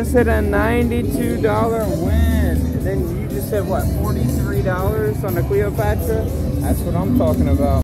Just hit a $92 win. And then you just said what, $43 on the Cleopatra? That's what I'm talking about.